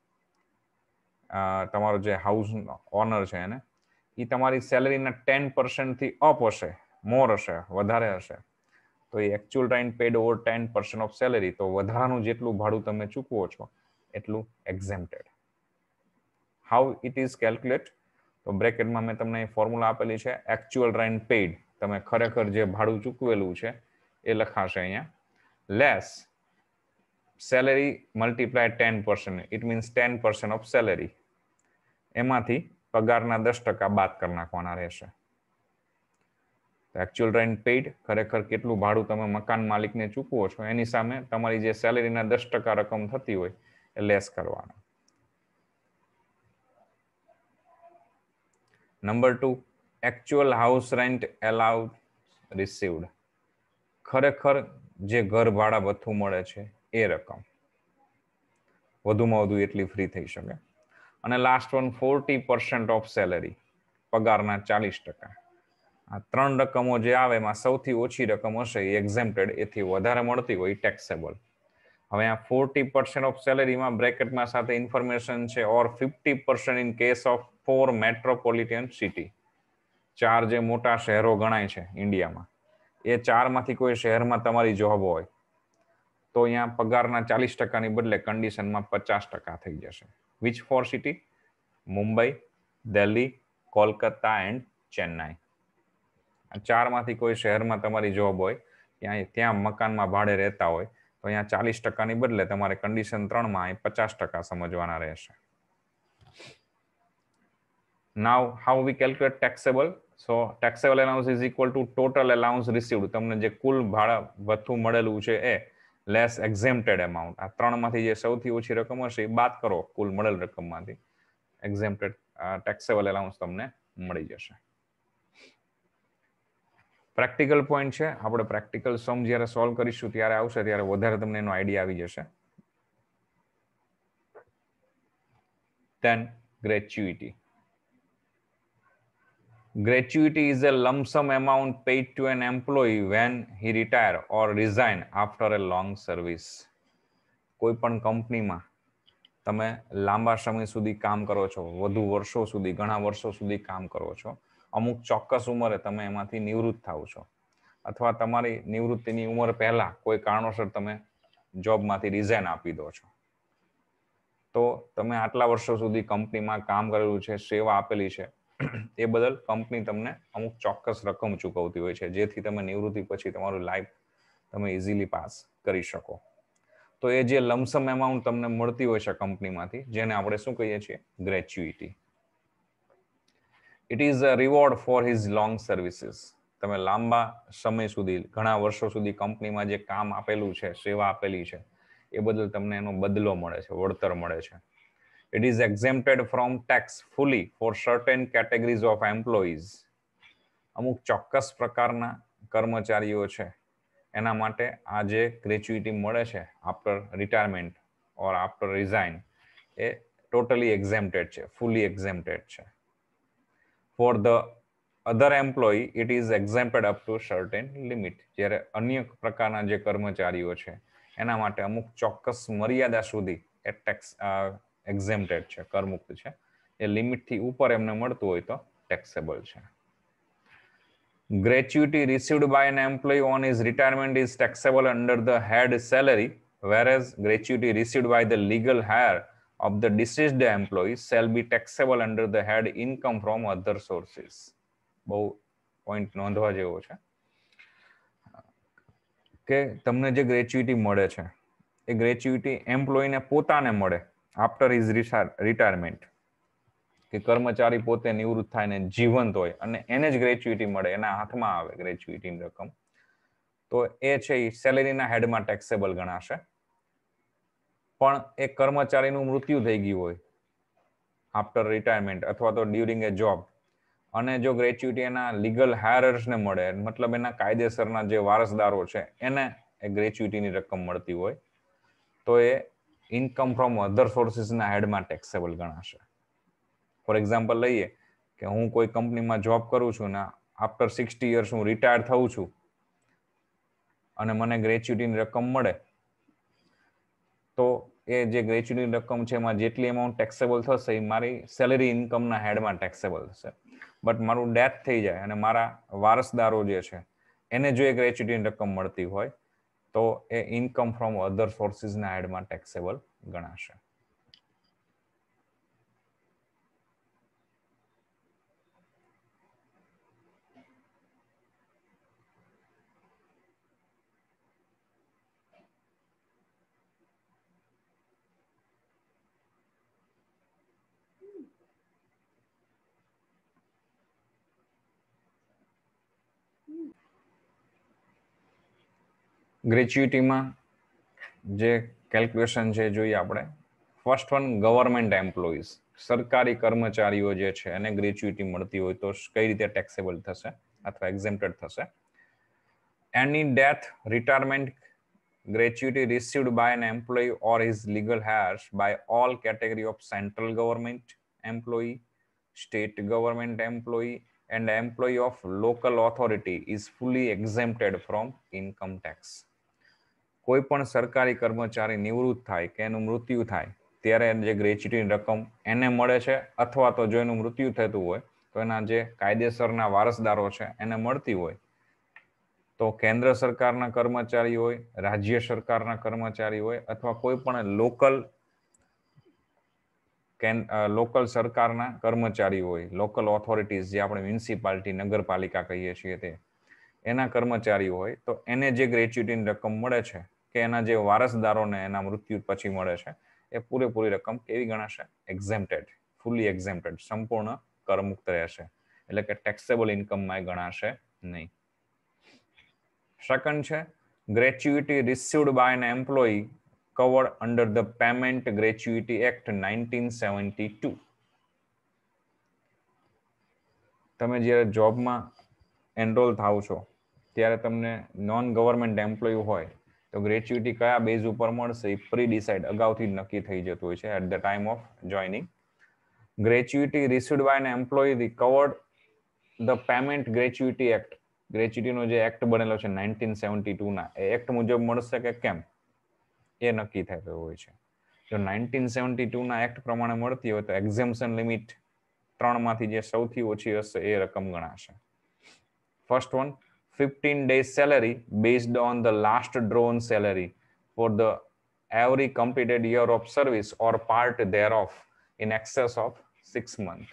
તમારો જે હાઉસ ઓનર છે એને, એ તમારી સેલરીના ટેન પર્સન્ટથી અપ હશે, મોર હશે, વધારે હશે, તો એ actual rent paid over ten percent of salary, તો વધારાનું જેટલું ભાડું તમે ચૂકવો છો એટલું exempted. How it is calculate? તો બ્રેકેટમાં મેં તમને ફોર્મ્યુલા આપેલી છે. એકચ્યુઅલ રેન્ટ પેડ, તમે ખરેખર જે ભાડું ચૂકવેલું છે એ લખાશે અહીંયા, less salary multiply ten percent, it means ten percent of salary, એમાંથી પગારના દસ ટકા બાદ કરી નાખવાના રહેશે. એકચ્યુઅલ રેન્ટ પેઇડ, ખરેખર કેટલું ભાડું તમે મકાન માલિકને ચૂકવો છો એની સામે તમારી જે સેલેરીના દસ ટકા રકમ થતી હોય એ લેસ કરવાનો. Number two, actual house rent allowed received. ખરેખર જે ઘર ભાડા ભથ્થું મળે છે એ રકમ, વધુમાં વધુ એટલી ફ્રી થઈ શકે. અને last one, forty percent of salary, પગારના ચાલીસ ટકા. આ ત્રણ રકમો જે આવે એમાં સૌથી ઓછી રકમ હશે એ એક્ઝેમ્પ્ટેડ, એથી વધારે મળતી હોય ટેક્સેબલ. હવે આ ફોર્ટી પર્સન્ટ ઓફ સેલેરીમાં બ્રેકેટમાં સાથે ઇન્ફોર્મેશન છે or fifty percent in case of four metropolitan city. ચાર જે મોટા શહેરો ગણાય છે ઇન્ડિયામાં, એ ચારમાંથી કોઈ શહેરમાં તમારી જોબ હોય તો અહીંયા પગારના ચાલીસ ટકાની બદલે કન્ડિશનમાં પચાસ ટકા થઈ જશે. Which four city? Mumbai, Delhi, Kolkata and Chennai. ચારમાંથી કોઈ શહેરમાં તમારી જોબ હોય, ત્યાં ત્યાં મકાનમાં ભાડે રહેતા હોય તો અહીંયા ચાલીસ ટકાની બદલે તમારે કન્ડિશન ત્રણમાં પચાસ ટકા સમજવાના રહેશે. Now how we calculate taxable? So taxable allowance is equal to total allowance received. તમને જે કુલ ભાડા ભથ્થું મળેલું છે એ લેસ એક્ઝેમ્પ્ટેડ એમાઉન્ટ. આ ત્રણમાંથી જે સૌથી ઓછી રકમ હશે એ બાદ કરો કુલ મળેલ રકમમાંથી, એક્ઝેમ્પ્ટેડ ટેક્સેબલ એલાઉન્સ તમને મળી જશે. પ્રેક્ટિકલ પોઈન્ટ છે, આપણે પ્રેક્ટિકલ સમ જ્યારે સોલ્વ કરીશું ત્યારે આવશે ત્યારે વધારે તમને એનો આઈડિયા આવી જશે. Then gratuity. Gratuity is a lump sum amount paid to an employee when he retire or resign after a long service. કોઈ પણ કંપનીમાં તમે લાંબા સમય સુધી કામ કરો છો, વધુ વર્ષો સુધી, ઘણા વર્ષો સુધી કામ કરો છો, અમુક ચોક્કસ ઉંમરે તમે એમાંથી નિવૃત્ત થાવ છો, અથવા તમારી નિવૃત્તિની ઉંમર પહેલા કોઈ કારણોસર તમે જોબમાંથી રિઝાઇન આપી દો છો, તો તમે આટલા વર્ષો સુધી કંપનીમાં કામ કરેલું છે, સેવા આપેલી છે, એ બદલ કંપની તમને અમુક ચોક્કસ રકમ ચૂકવતી હોય છે, જેથી તમે નિવૃત્તિ પછી તમારું લાઈફ તમે ઇઝીલી પાસ કરી શકો. તો એ જે લમસમ એમાઉન્ટ તમને મળતી હોય છે કંપનીમાંથી, જેને આપણે શું કહીએ છીએ? Gratuity. It is a reward for his long services. તમે લાંબા સમય સુધી, ઘણા વર્ષો સુધી કંપનીમાં જે કામ આપેલું છે, સેવા આપેલી છે, એ બદલ તમને એનો બદલો મળે છે, વળતર મળે છે. It is exempted from tax fully for certain categories of employees. અમુક ચોક્કસ પ્રકારના કર્મચારીઓ છે એના માટે આ જે ગ્રેચ્યુઇટી મળે છે after retirement or after resign, એ ટોટલી એક્ઝેમ્પ્ટેડ છે, ફૂલી એક્ઝેમ્પ્ટેડ છે. For the other employee it is exempted up to certain limit. જ્યારે અન્ય પ્રકારના જે કર્મચારીઓ છે એના માટે અમુક ચોક્કસ મર્યાદા સુધી એ ટેક્સ એક્ઝેમ્પ્ટેડ છે, કરમુક્ત છે. એ લિમિટથી ઉપર એમને મળતું હોય તો ટેક્સેબલ છે. Gratuity received by an employee on his retirement is taxable under the head salary, whereas gratuity received by the legal heir of the deceased employee shall be taxable under the head income from other sources. બહુ point નોંધવા જેવો છે કે તમને જે gratuity મળે છે એ gratuity એમ્પ્લોયીને પોતાને મળે આફ્ટર હિઝ રિટાયરમેન્ટ, કે કર્મચારી પોતે નિવૃત્ત થાય ને જીવંત હોય અને એને જ ગ્રેચ્યુઇટી મળે, એના હાથમાં આવે ગ્રેચ્યુઇટીની રકમ, તો એ છે એ સેલેરીના હેડમાં ટેક્સેબલ ગણાશે. પણ એ કર્મચારીનું મૃત્યુ થઈ ગયું હોય આફ્ટર રિટાયરમેન્ટ અથવા તો ડ્યુરિંગ એ જોબ, અને જો ગ્રેચ્યુઇટી એના લીગલ હાયરર્સને મળે, મતલબ એના કાયદેસરના જે વારસદારો છે એને એ ગ્રેચ્યુઇટીની રકમ મળતી હોય, તો એ ઇન્કમ ફ્રોમ અધર સોર્સિસના હેડમાં ટેક્સેબલ ગણાશે. ફોર એક્ઝામ્પલ લઈએ કે હું કોઈ કંપનીમાં જોબ કરું છું ને આફ્ટર સિક્સટી યર્સ હું રિટાયર થઉં છું અને મને ગ્રેચ્યુઇટીની રકમ મળે, તો એ જે ગ્રેચ્યુઇટીની રકમ છે એમાં જેટલી એમાઉન્ટ ટેક્સેબલ થશે એ મારી સેલેરી ઇન્કમના હેડમાં ટેક્સેબલ થશે. બટ મારું ડેથ થઈ જાય અને મારા વારસદારો જે છે એને જો એ ગ્રેચ્યુઇટીની રકમ મળતી હોય તો એ ઇન્કમ ફ્રોમ અધર સોર્સિસના હેડમાં ટેક્સેબલ ગણાશે. ગ્રેચ્યુઇટીમાં જે કેલ્ક્યુલેશન છે જોઈએ આપણે. ફર્સ્ટ વન, ગવર્મેન્ટ એમ્પ્લોઈઝ, સરકારી કર્મચારીઓ જે છે એને ગ્રેચ્યુઇટી મળતી હોય તો કઈ રીતે ટેક્સેબલ થશે અથવા એક્ઝેમ્પ્ટેડ થશે? એની death, retirement gratuity received by an employee or his legal heirs by all category of central government employee, state government employee and employee of local authority is fully exempted from income tax. કોઈ પણ સરકારી કર્મચારી નિવૃત્ત થાય કે એનું મૃત્યુ થાય ત્યારે જે ગ્રેચ્યુટીની રકમ એને મળે છે, અથવા તો જો એનું મૃત્યુ થતું હોય તો એના જે કાયદેસરના વારસદારો છે એને મળતી હોય, તો કેન્દ્ર સરકારના કર્મચારી હોય, રાજ્ય સરકારના કર્મચારી હોય, અથવા કોઈ પણ લોકલ લોકલ સરકારના કર્મચારી હોય, લોકલ ઓથોરિટીઝ જે આપણે મ્યુનિસિપાલિટી, નગરપાલિકા કહીએ છીએ તે, એના કર્મચારી હોય, તો એને જે ગ્રેચ્યુટીની રકમ મળે છે કે એના જે વારસદારોને એના મૃત્યુ પછી મળે છે એ પૂરેપૂરી રકમ કેવી ગણાશે? એક્ઝેમ્પ્ટેડ, ફૂલી એક્ઝેમ્પ્ટેડ, સંપૂર્ણ કરમુક્ત રહેશે, એટલે કે ટેક્સેબલ ઇન્કમમાં ગણાશે નહીં. સેકન્ડ છે gratuity received by an employee covered under the Payment Gratuity Act nineteen seventy-two. તમે જ્યારે જોબમાં એનરોલ થાવ છો ત્યારે તમને નોન ગવર્મેન્ટ એમ્પ્લોય હોય તો ગ્રેચ્યુટી કયા બેઝ ઉપર મળશે એ પ્રી ડિસાઇડ અગાઉથી જ નક્કી થઈ જતું હોય છે at the time of joining. Gratuity received by an employee recovered the payment gratuity act. ગ્રેચ્યુટીનો જે એક્ટ બનેલો છે નાઇન્ટીન સેવન્ટી ટુ ના એ એક્ટ મુજબ મળશે કે કેમ એ નક્કી થતું હોય છે. જો નાઇન્ટીન સેવન્ટી ટુ ના એક્ટ પ્રમાણે મળતી હોય તો એક્ઝેમ્પશન લિમિટ ત્રણ માંથી જે સૌથી ઓછી હશે એ રકમ ગણાશે. First one, fifteen days salary based on the last drawn salary for the every completed year of service or part thereof in excess of six months.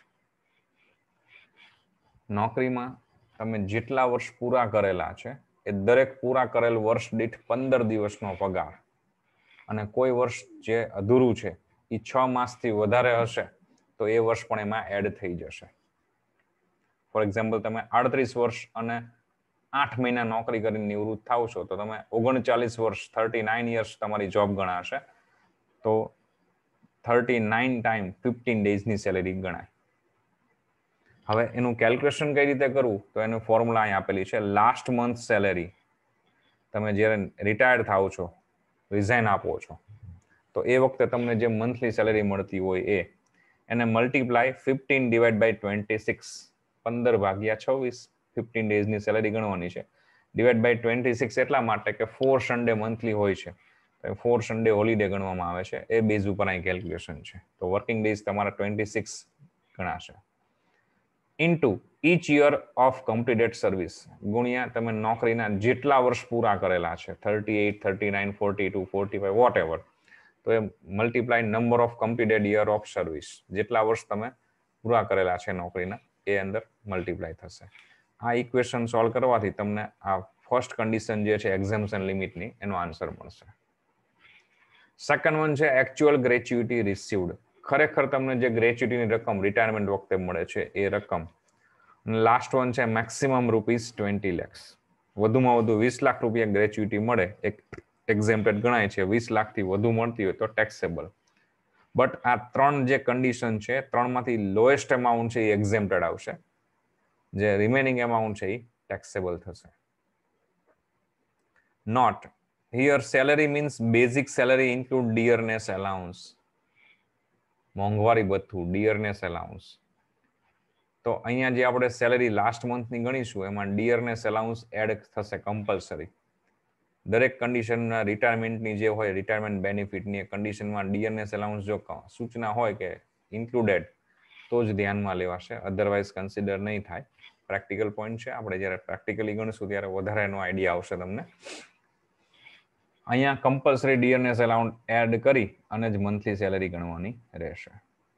નોકરીમાં તમે જેટલા વર્ષ પૂરા કરેલા છે એ દરેક પૂરા કરેલ વર્ષ દીઠ પંદર દિવસનો પગાર, અને કોઈ વર્ષ જે અધૂરું છે એ છ માસથી વધારે હશે તો એ વર્ષ પણ એમાં એડ થઈ જશે. ફોર એક્ઝામ્પલ, તમે આડત્રીસ વર્ષ અને આઠ મહિના નોકરી કરીને નિવૃત્ત થાવ છો તો તમે ઓગણચાલીસ વર્ષ થર્ટી નાઇન યર્સ તમારી જોબ ગણાશે, તો થર્ટી નાઇન ટાઈમ ફિફ્ટીન ડેઝની સેલેરી ગણાય. હવે એનું કેલ્ક્યુલેશન કઈ રીતે કરવું તો એનું ફોર્મ્યુલા અહીં આપેલી છે. લાસ્ટ મંથ સેલેરી, તમે જ્યારે રિટાયર્ડ થાવ છો, રિઝાઇન આપો છો, તો એ વખતે તમને જે મંથલી સેલેરી મળતી હોય એ એને multiply fifteen divide by twenty six, પંદર ભાગ્યા છવ્વીસ, ફિફ્ટીન ડેઝની સેલેરી ગણવાની છે. ડિવાઈડ બાય ટ્વેન્ટી સિક્સ એટલા માટે કે ફોર સન્ડે મંથલી હોય છે, ફોર સન્ડે હોલિડે ગણવામાં આવે છે, એ બેઝ ઉપર અહીં કેલ્ક્યુલેશન છે. તો વર્કિંગ ડેઝ તમારા ટ્વેન્ટી સિક્સ ગણાશે. Into each year of completed service, ગુણ્યા તમે નોકરીના જેટલા વર્ષ પૂરા કરેલા છે, thirty eight, thirty nine, forty two, forty five, whatever, તો એ multiply number of completed year of service, જેટલા વર્ષ તમે પૂરા કરેલા છે નોકરીના એ અંદર મલ્ટીપ્લાય થશે. આ ઇક્વેશન સોલ્વ કરવાથી તમને આ ફર્સ્ટ કન્ડિશન જે છે એક્ઝેમ્પશન લિમિટની એનો આન્સર મળશે. સેકન્ડ વન છે એકચ્યુઅલ ગ્રેચ્યુટી રિસીવ્ડ. ખરેખર તમને જે ગ્રેચ્યુટીની રકમ રિટાયરમેન્ટ વખતે મળે છે એ રકમ. લાસ્ટ વન છે મેક્સિમમ રૂપીઝ ટ્વેન્ટી લેક્સ. વધુમાં વધુ વીસ લાખ રૂપિયા ગ્રેચ્યુટી મળે એક એક્ઝેમ્પ્ટેડ ગણાય છે. વીસ લાખથી વધુ મળતી હોય તો ટેક્સેબલ. બટ આ ત્રણ જે કન્ડિશન છે ત્રણમાંથી લોએસ્ટ એમાઉન્ટ છે એ એક્ઝેમ્પ્ટેડ આવશે, જે રિમેનિંગ એમાઉન્ટ છે એ ટેક્સેબલ થશે. Note here salary means basic salary include dearness allowance. મોંઘવારી ભથ્થું, ડિયરનેસ એલાઉન્સ. તો અહીંયા જે આપણે સેલેરી લાસ્ટ મંથની ગણીશું એમાં ડિયરનેસ એલાઉન્સ એડ થશે કમ્પલસરી. દરેક કન્ડિશનના રિટાયરમેન્ટની જે હોય રિટાયરમેન્ટ બેનિફિટની કન્ડિશનમાં ડિયરનેસ એલાઉન્સ જો સૂચના હોય કે ઇન્ક્લુડેડ તો જ ધ્યાનમાં લેવાશે, અધરવાઇઝ કન્સિડર નહીં થાય. પ્રેક્ટિકલ પોઈન્ટ છે, આપણે જ્યારે પ્રેક્ટિકલી ગણીશું ત્યારે વધારે એનો આઈડિયા આવશે તમને. અહીંયા કમ્પલસરી ડિયરનેસ એલાઉન્સ એડ કરી અને જ મંથલી સેલેરી ગણવાની રહેશે.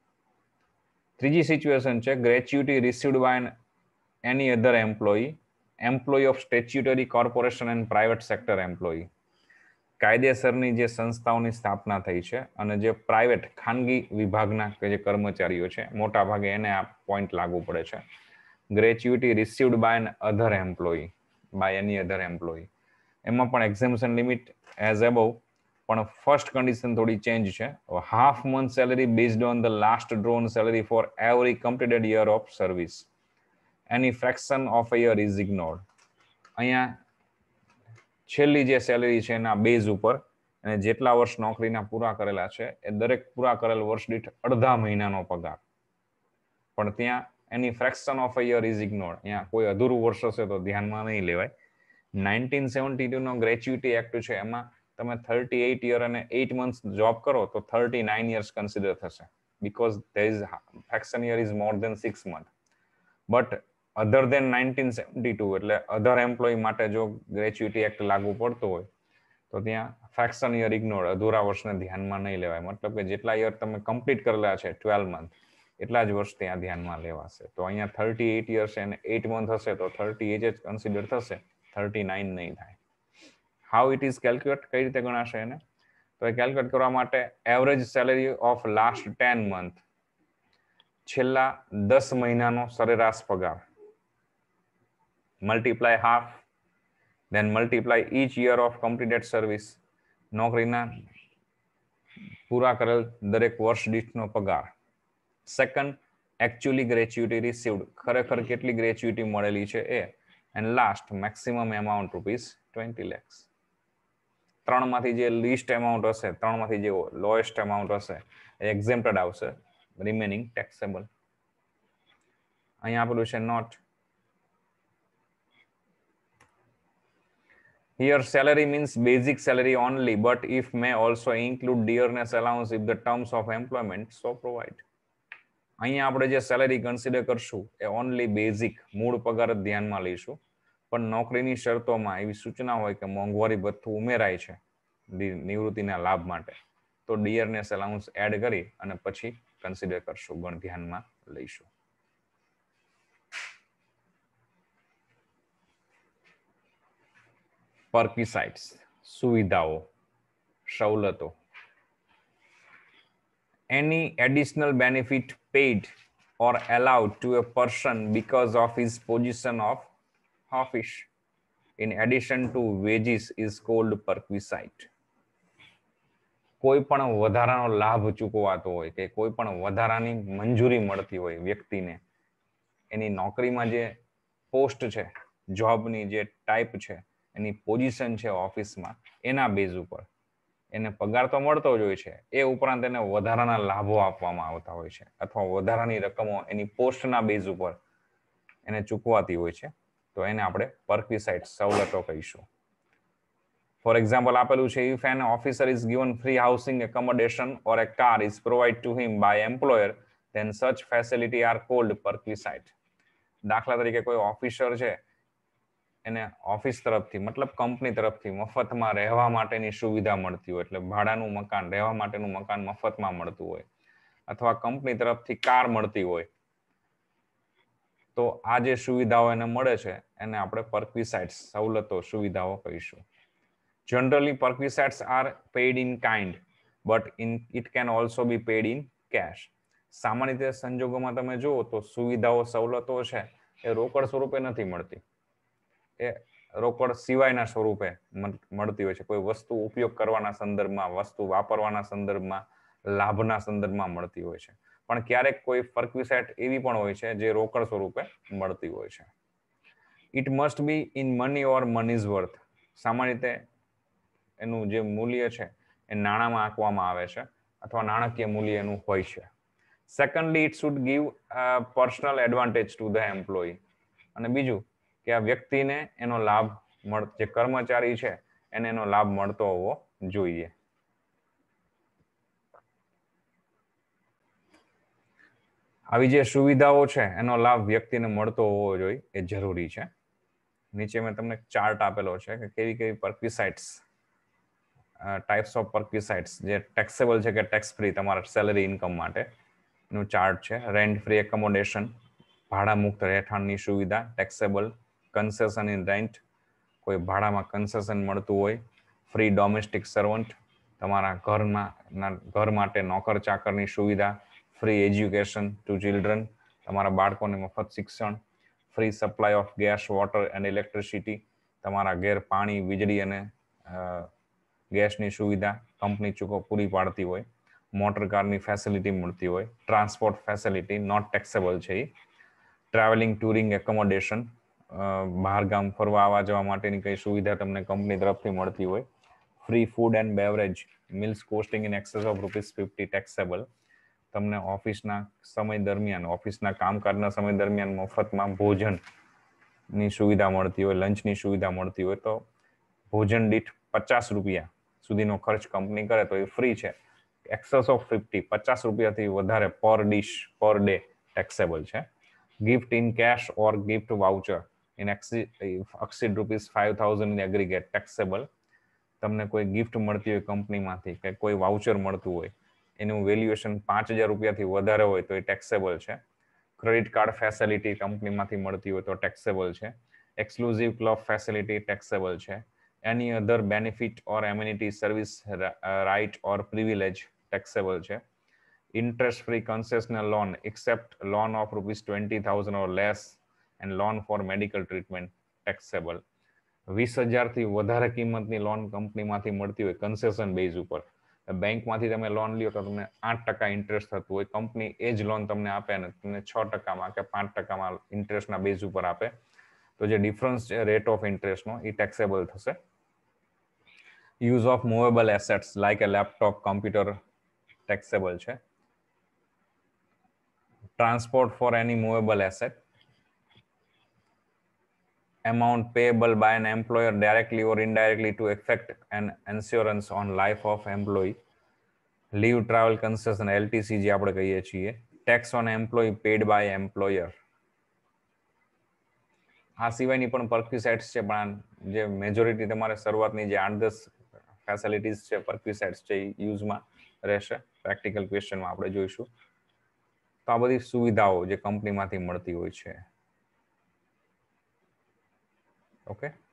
ત્રીજી સિચ્યુએશન છે gratuity received by any other employee, employee of statutory corporation and private sector employee. કાયદેસરની જે સંસ્થાઓની સ્થાપના થઈ છે અને જે પ્રાઇવેટ ખાનગી વિભાગના કે જે કર્મચારીઓ છે મોટા ભાગે એને આ પોઈન્ટ લાગુ પડે છે. Gratuity received by an other employee, by any other employee. એમાં પણ એક્ઝેમ્પશન લિમિટ એઝ એબવ, પણ ફર્સ્ટ કન્ડિશન થોડી ચેન્જ છે. Half month salary based on the last drawn salary for every completed year of service. Any fraction of a year is ignored. અહીંયા છેલ્લી જે salary છે એના બેઝ ઉપર અને જેટલા વર્ષ નોકરીના પૂરા કરેલા છે એ દરેક પૂરા કરેલ વર્ષ દીઠ અડધા મહિનાનો પગાર, પણ ત્યાં any fraction of a year is ignored. અહીંયા કોઈ અધૂરું વર્ષ હશે તો ધ્યાનમાં નહીં લેવાય. નાઇન્ટીન સેવન્ટી ટુ નો ગ્રેચ્યુટી એક્ટ છે એમાં તમે થર્ટી એઇટ યર અને એઇટ મંથ જોબ કરો તો થર્ટી નાઇન યર્સ કન્સિડર થશે, because there is fraction year is more than six months. But other than nineteen seventy two એટલે other employ માટે જો ગ્રેચ્યુટી એક્ટ લાગુ પડતો હોય તો ત્યાં ફ્રેક્શન યર ઇગ્નોર, અધૂરા વર્ષને ધ્યાનમાં નહીં લેવાય. મતલબ કે જેટલા યર તમે કમ્પ્લીટ કરેલા છે ટ્વેલ્વ મંથ એટલા જ વર્ષ ત્યાં ધ્યાનમાં લેવાશે. તો અહીંયા થર્ટી એઇટ યર્સ અને એઇટ મંથ હશે તો થર્ટી એજ જ કન્સિડર થશે, થર્ટી નાઇન નહીં થાય. હાઉ ઇટ ઇઝ કેલ્ક્યુલેટ, કઈ રીતે ગણાશે એને? તો એ કેલ્ક્યુલેટ કરવા માટે average salary of last ten month, છેલ્લા દસ મહિનાનો સરેરાશ પગાર, multiply half, then multiply each year of completed service. નોકરીના પૂરા કરેલ દરેક વર્ષ દીઠનો પગાર. સેકન્ડ, actually gratuity received, ખરેખર કેટલી ગ્રેચ્યુટી મળેલી છે એ, and last maximum amount rupees twenty lakhs. ત્રણમાંથી જે લીસ્ટ એમાઉન્ટ હશે, ત્રણમાંથી જે લોએસ્ટ એમાઉન્ટ હશે એ એક્ઝેમ્પ્ટેડ આવશે, રિમેનિંગ ટેક્સેબલ. અહીંયા આપેલું છે note. Here salary means basic salary only, but if may also include dearness allowance if the terms of employment so provide. અહીંયા આપણે જે સેલેરી કન્સિડર કરશું એ ઓનલી બેઝિક મૂળ પગાર જ ધ્યાનમાં લઈશું, પણ નોકરીની શરતોમાં એવી સૂચના હોય કે મોંઘવારી ભથ્થું ઉમેરાય છે નિવૃત્તિના લાભ માટે, તો ડિયરનેસ અલાઉન્સ એડ કરી અને પછી કન્સિડર કરશું, ગણ ધ્યાનમાં લઈશું. Perquisites, સુવિધાઓ, સવલતો. Any additional benefit paid or allowed to a person because of his position of office in addition to wages is called perquisite. કોઈ પણ વધારાનો લાભ ચૂકવાતો હોય કે કોઈ પણ વધારાની મંજૂરી મળતી હોય વ્યક્તિને, એની નોકરીમાં જે પોસ્ટ છે, જોબની જે ટાઈપ છે, એની પોઝિશન છે ઓફિસમાં, એના બેઝ ઉપર એને પગાર તો મળતો જ હોય છે, એ ઉપરાંત એને વધારાના લાભો આપવામાં આવતા હોય છે અથવા વધારાની રકમો એની પોસ્ટના બેઝ ઉપર એને ચૂકવાતી હોય છે, તો એને આપણે પરક્વિસાઇટ સવલતો કહીશું. ફોર એક્ઝામ્પલ આપેલું છે, if an officer is given free housing accommodation or a car is provide to him by employer then such facility are called perquisite. દાખલા તરીકે કોઈ ઓફિસર છે, એને ઓફિસ તરફથી મતલબ કંપની તરફથી મફતમાં રહેવા માટેની સુવિધા મળતી હોય, એટલે ભાડાનું મકાન, રહેવા માટેનું મકાન મફતમાં મળતું હોય, અથવા કંપની તરફથી કાર મળતી હોય, તો આ જે સુવિધાઓ એને મળે છે એને આપણે પરક્વિસાઇટ્સ સવલતો સુવિધાઓ કહીશું. Generally perquisites are paid in kind, but in it can also be paid in cash. સામાન્ય રીતે સંજોગોમાં તમે જુઓ તો સુવિધાઓ સવલતો છે એ રોકડ સ્વરૂપે નથી મળતી, એ રોકડ સિવાયના સ્વરૂપે મળતી હોય છે. કોઈ વસ્તુ ઉપયોગ કરવાના સંદર્ભમાં, વસ્તુ વાપરવાના સંદર્ભમાં, લાભના સંદર્ભમાં મળતી હોય છે. પણ ક્યારેક કોઈ પરક્વિસાઇટ એવી પણ હોય છે જે રોકડ સ્વરૂપે મળતી હોય છે. It must be in money or money's worth. સામાન્ય રીતે એનું જે મૂલ્ય છે એ નાણાંમાં આંકવામાં આવે છે અથવા નાણાકીય મૂલ્ય એનું હોય છે. Secondly, it should give personal advantage to the employee. અને બીજું કે આ વ્યક્તિને એનો લાભ મળ જે કર્મચારી છે એને એનો લાભ મળતો હોવો જોઈએ. આવી જે સુવિધાઓ છે એનો લાભ વ્યક્તિને મળતો હોવો જોઈએ એ જરૂરી છે. નીચે મેં તમને ચાર્ટ આપેલો છે કે કેવી કેવી પરક્વિસાઇટ્સ, ટાઈપ્સ ઓફ પરક્વિસાઇટ્સ જે ટેક્સેબલ છે કે ટેક્સ ફ્રી તમારા સેલરી ઇન્કમ માટે નું ચાર્ટ છે. રેન્ટ ફ્રી એકોમોડેશન, ભાડા મુક્ત રહેઠાણની સુવિધા ટેક્સેબલ. કન્સેશન ઇન રેન્ટ, કોઈ ભાડામાં કન્સેશન મળતું હોય. ફ્રી ડોમેસ્ટિક સર્વન્ટ, તમારા ઘરમાં ઘર માટે નોકર ચાકરની સુવિધા. ફ્રી એજ્યુકેશન ટુ ચિલ્ડ્રન, તમારા બાળકોને મફત શિક્ષણ. Free supply of gas, water and electricity, તમારા ઘેર પાણી, વીજળી અને ગેસની સુવિધા કંપની ચૂકો પૂરી પાડતી હોય. મોટર કારની ફેસિલિટી મળતી હોય. ટ્રાન્સપોર્ટ ફેસિલિટી નોટ ટેક્સેબલ છે. ટ્રાવેલિંગ ટુરિંગ એકોમોડેશન, બહાર ગામ ફરવા આવવા જવા માટેની કઈ સુવિધા તમને કંપની તરફથી મળતી હોય. Free food and beverage meals costing in excess of rupees fifty taxable. તમને ઓફિસના સમય દરમિયાન, ઓફિસના કામકાજના સમય દરમિયાન મફતમાં ભોજનની સુવિધા મળતી હોય, લંચની સુવિધા મળતી હોય, તો ભોજન દીઠ પચાસ રૂપિયા સુધીનો ખર્ચ કંપની કરે તો એ ફ્રી છે. એક્સેસ ઓફ ફિફ્ટી, પચાસ રૂપિયાથી વધારે per dish per day taxable છે. Gift in cash or gift voucher in exceed rupees five thousand in aggregate taxable. તમને કોઈ ગિફ્ટ મળતી હોય કંપનીમાંથી કે કોઈ વાઉચર મળતું હોય, એનું વેલ્યુએશન પાંચ હજાર રૂપિયાથી વધારે હોય તો એ ટેક્સેબલ છે. ક્રેડિટ કાર્ડ ફેસિલિટી કંપનીમાંથી મળતી હોય તો ટેક્સેબલ છે. એક્સક્લુઝિવ ક્લબ ફેસિલિટી ટેક્સેબલ છે. Any other benefit or amenity service right or privilege taxable છે. Interest free concessional loan except loan of rupees twenty thousand or less and loan for medical treatment taxable. વીસ હજારથી વધારે કિંમતની loan કંપનીમાંથી મળતી હોય concession base ઉપર, બેંકમાંથી તમે લોન લ્યો તો તમને આઠ ટકા ઇન્ટરેસ્ટ થતું હોય, કંપની એ જ લોન તમને આપે અને તમને છ ટકામાં કે પાંચ ટકામાં ઇન્ટરેસ્ટના બેઝ ઉપર આપે. તો જે ડિફરન્સ છે રેટ ઓફ ઇન્ટરેસ્ટનો એ ટેક્સેબલ થશે. Use of movable assets like a laptop computer taxable છે. Transport for any movable asset, amount payable by an employer directly or indirectly to effect an insurance on life of employee, leave travel concession L T C જે આપણે કહીએ છીએ, tax on employee paid by employer. આ સિવાયની પણ પરક્યુસાઇટ્સ છે, પણ જે મેજોરિટી તમારે શરૂઆતની જે આઠ દસ ફેસિલિટીઝ છે પરક્યુસાઇટ્સ છે એ યુઝમાં રહેશે. પ્રેક્ટિકલ ક્વેશ્ચનમાં આપણે જોઈશું. તો આ બધી સુવિધાઓ જે કંપનીમાંથી મળતી હોય છે. ઓકે.